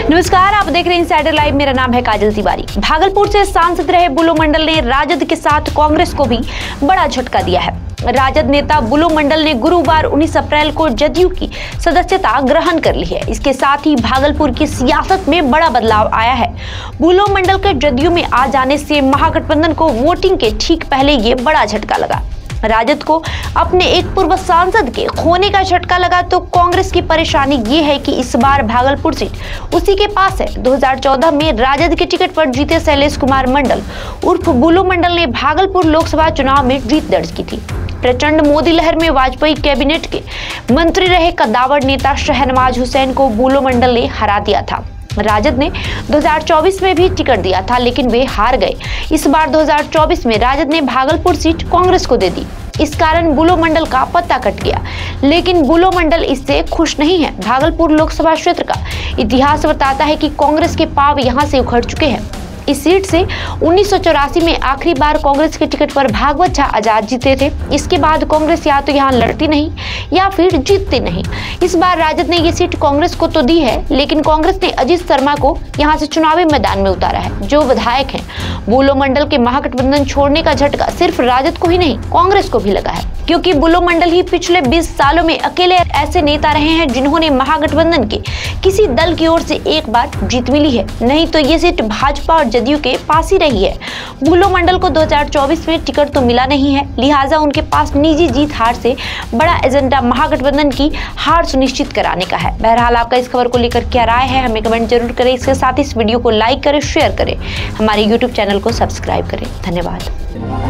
नमस्कार, आप देख रहे हैं इनसाइडर लाइव। मेरा नाम है काजल तिवारी। भागलपुर से सांसद रहे बुलो मंडल ने राजद के साथ कांग्रेस को भी बड़ा झटका दिया है। राजद नेता बुलो मंडल ने गुरुवार 19 अप्रैल को जदयू की सदस्यता ग्रहण कर ली है। इसके साथ ही भागलपुर की सियासत में बड़ा बदलाव आया है। बुलो मंडल के जदयू में आ जाने से महागठबंधन को वोटिंग के ठीक पहले ये बड़ा झटका लगा। राजद को अपने एक पूर्व सांसद के खोने का झटका लगा तो कांग्रेस की परेशानी ये है कि इस बार भागलपुर सीट उसी के पास है। 2014 में राजद के टिकट पर जीते शैलेश कुमार मंडल उर्फ बुलो मंडल ने भागलपुर लोकसभा चुनाव में जीत दर्ज की थी। प्रचंड मोदी लहर में वाजपेयी कैबिनेट के मंत्री रहे कद्दावर नेता शहनवाज हुसैन को बुलो मंडल ने हरा दिया था। राजद ने 2024 में भी टिकट दिया था, लेकिन वे हार गए। इस बार 2024 में राजद ने भागलपुर सीट कांग्रेस को दे दी। इस कारण बुलो मंडल का पत्ता कट गया, लेकिन बुलो मंडल इससे खुश नहीं है। भागलपुर लोकसभा क्षेत्र का इतिहास बताता है कि कांग्रेस के पांव यहां से उखड़ चुके हैं। इस सीट से 1984 में आखिरी बार कांग्रेस के टिकट पर भागवत झा आजाद जीते थे। इसके बाद कांग्रेस या तो यहाँ लड़ती नहीं या फिर जीतती नहीं। इस बार राजद ने ये सीट कांग्रेस को तो दी है, लेकिन कांग्रेस ने अजीत शर्मा को यहाँ से चुनावी मैदान में उतारा है, जो विधायक हैं। बुलो मंडल के महागठबंधन छोड़ने का झटका सिर्फ राजद को ही नहीं, कांग्रेस को भी लगा है, क्योंकि बुलो मंडल ही पिछले 20 सालों में अकेले ऐसे नेता रहे हैं जिन्होंने महागठबंधन के किसी दल की ओर से एक बार जीत मिली है। नहीं तो ये सीट भाजपा और जदयू के पास ही रही है। बुलो मंडल को 2024 में टिकट तो मिला नहीं है, लिहाजा उनके पास निजी जीत हार से बड़ा एजेंडा महागठबंधन की हार सुनिश्चित कराने का है। बहरहाल आपका इस खबर को लेकर क्या राय है, हमें कमेंट जरूर करें। इसके साथ इस वीडियो को लाइक करें, शेयर करें, हमारे YouTube चैनल को सब्सक्राइब करें। धन्यवाद।